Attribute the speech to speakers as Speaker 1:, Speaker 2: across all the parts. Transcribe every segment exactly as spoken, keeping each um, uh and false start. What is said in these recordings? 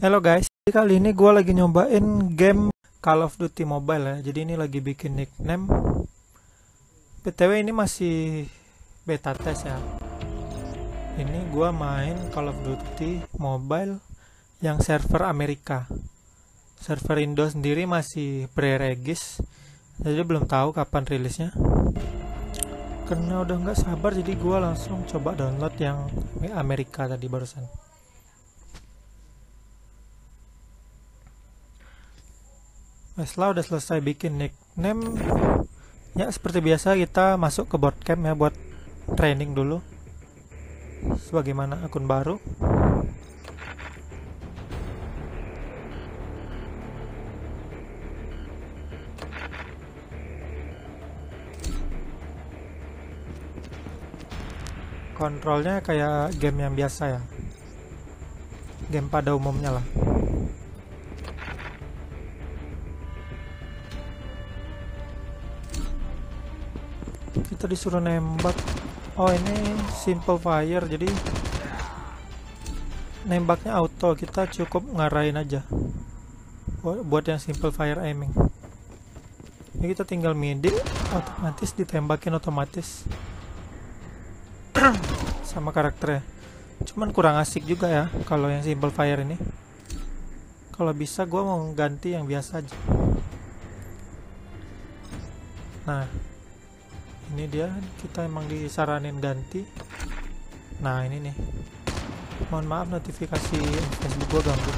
Speaker 1: Halo guys, kali ini gue lagi nyobain game Call of Duty Mobile ya. Jadi ini lagi bikin nickname. B T W ini masih beta test ya. Ini gue main Call of Duty Mobile yang server Amerika. Server Indo sendiri masih pre-regis, jadi belum tahu kapan rilisnya. Karena udah nggak sabar, jadi gue langsung coba download yang Amerika tadi barusan. Setelah udah selesai bikin nickname, ya seperti biasa kita masuk ke bootcamp ya buat training dulu sebagaimana akun baru. Kontrolnya kayak game yang biasa ya, game pada umumnya lah. Kita disuruh nembak. Oh, ini simple fire, jadi nembaknya auto, kita cukup ngarahin aja buat yang simple fire aiming. Jadi kita tinggal midi, otomatis ditembakin otomatis sama karakternya. Cuman kurang asik juga ya kalau yang simple fire ini. Kalau bisa gue mau ganti yang biasa aja. Nah, ini dia, kita emang disaranin ganti. Nah ini nih, mohon maaf notifikasi Facebook gua ganggu.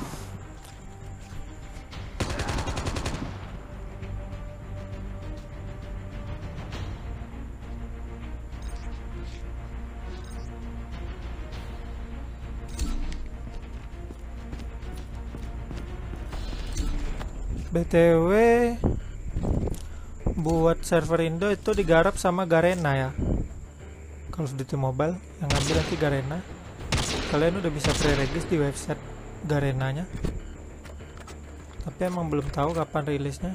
Speaker 1: B T W buat server Indo itu digarap sama Garena ya. Call of Duty Mobile yang ngambil nanti Garena. Kalian udah bisa pre-regis di website Garenanya, tapi emang belum tahu kapan rilisnya.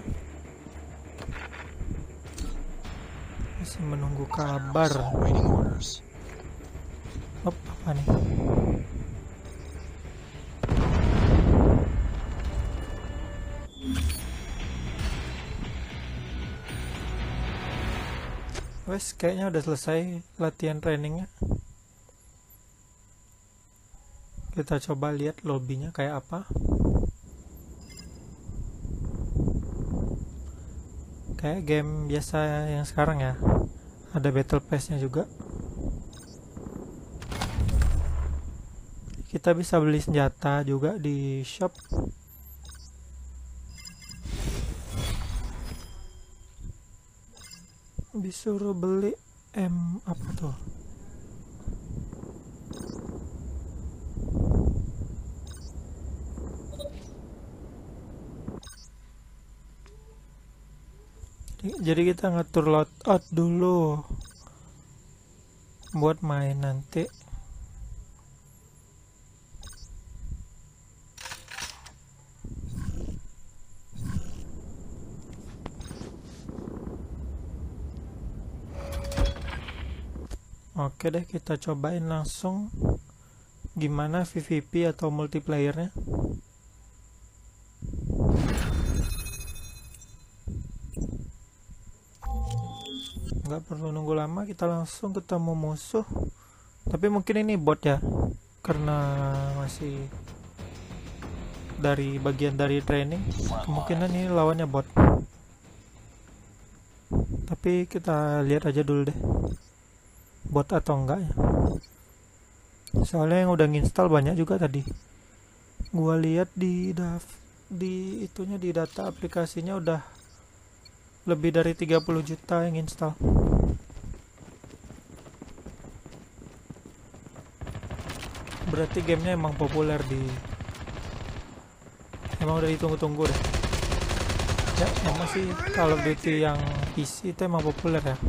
Speaker 1: Masih menunggu kabar. Op, apa nih? Wes, kayaknya udah selesai latihan trainingnya. Kita coba lihat lobbynya kayak apa. Kayak game biasa yang sekarang ya. Ada battle pass-nya juga. Kita bisa beli senjata juga di shop. Disuruh beli M apa tuh? Jadi kita ngatur loadout dulu buat main nanti. Oke deh, kita cobain langsung gimana V V P atau multiplayernya. Nggak perlu nunggu lama, kita langsung ketemu musuh. Tapi mungkin ini bot ya, karena masih dari bagian dari training. Kemungkinan ini lawannya bot. Tapi kita lihat aja dulu deh, bot atau enggak ya. Soalnya yang udah nginstal banyak juga tadi. Gua lihat di daf di itunya, di data aplikasinya udah lebih dari tiga puluh juta yang install. Berarti gamenya emang populer di, emang udah ditunggu-tunggu deh. Ya emang sih Call of Duty yang P C itu emang populer ya.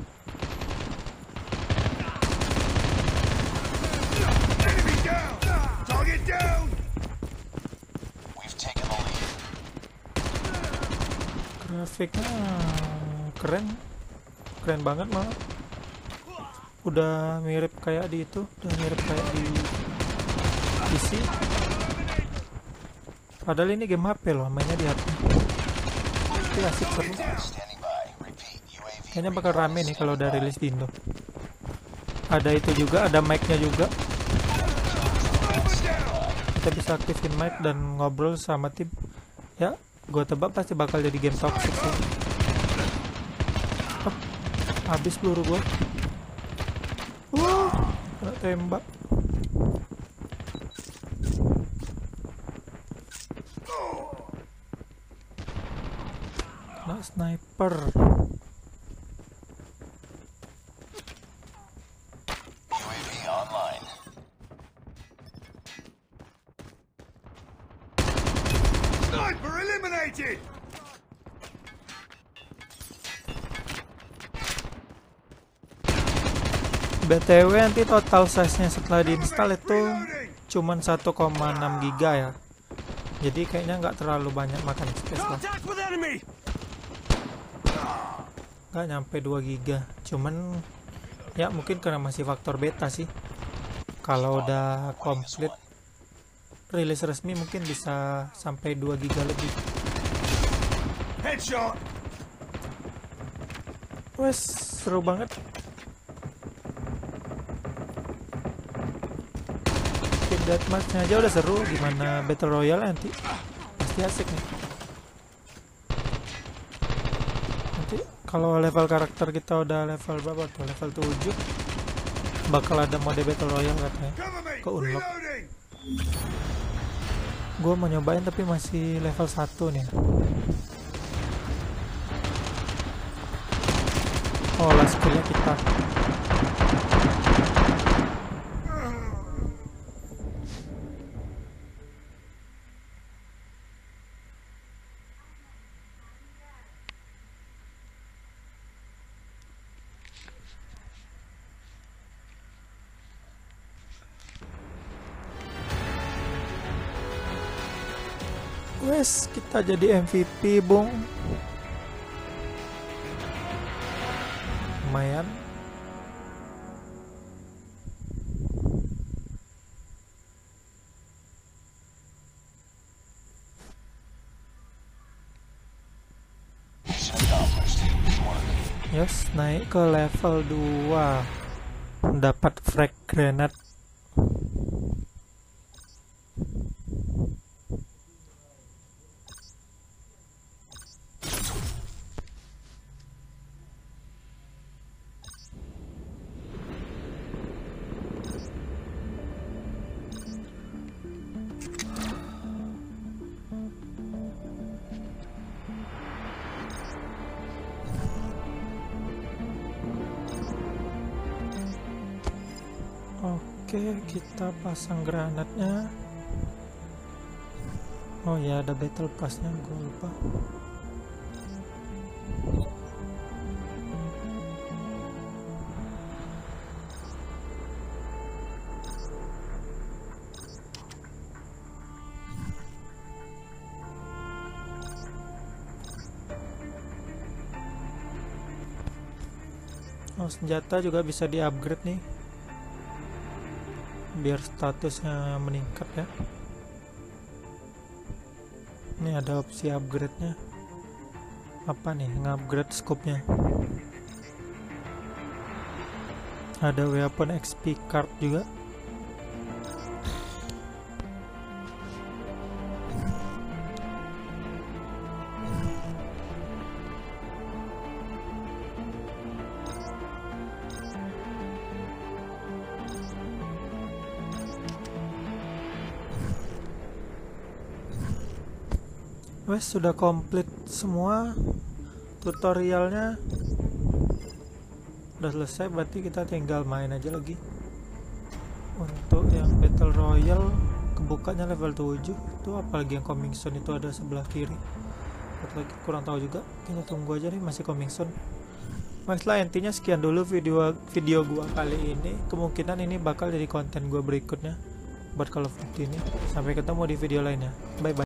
Speaker 1: Grafiknya keren, keren banget malah. Udah mirip kayak di itu, udah mirip kayak di P C. Padahal ini game H P loh, mainnya di H P. Tapi asik seru. Kayaknya bakal rame nih kalau udah rilis di Indo. Ada itu juga, ada mic-nya juga. Kita bisa aktifin mic dan ngobrol sama tim. Ya, gue tebak pasti bakal jadi game toxic sih. Oh, habis peluru gue. Wah, kena tembak. Kena sniper.
Speaker 2: Sniper eliminated!
Speaker 1: B T W nanti total size-nya setelah diinstal itu cuman satu koma enam giga ya. Jadi kayaknya nggak terlalu banyak makan space lah. Nggak nyampe dua giga. Cuman ya mungkin karena masih faktor beta sih. Kalau udah komplit rilis resmi mungkin bisa sampai dua giga lebih.
Speaker 2: Headshot.
Speaker 1: Wes, seru banget. Game deathmatch-nya aja udah seru, gimana battle royale nanti pasti asik nih. Nanti kalau level karakter kita udah level berapa tuh? Level tujuh bakal ada mode battle royale katanya ke unlock. Gue mau nyobain tapi masih level satu nih. Oh lah skillnya kita. Wes, kita jadi M V P, Bung. Lumayan. Yes, naik ke level dua. Dapat frag grenade. Oke, kita pasang granatnya. Oh ya, ada battle passnya, gue lupa. Oh, senjata juga bisa di-upgrade nih, biar statusnya meningkat ya. Ini ada opsi upgrade-nya. Apa nih? Nge-upgrade scope-nya. Ada weapon X P card juga. Wes, sudah komplit semua tutorialnya, udah selesai, berarti kita tinggal main aja lagi. Untuk yang battle royale kebukanya level tujuh, itu apalagi yang coming soon itu ada sebelah kiri. Atau lagi kurang tahu juga, kita tunggu aja nih, masih coming soon. Baiklah, intinya sekian dulu video video gua kali ini. Kemungkinan ini bakal jadi konten gua berikutnya buat Call of Duty ini. Sampai ketemu di video lainnya. Bye bye.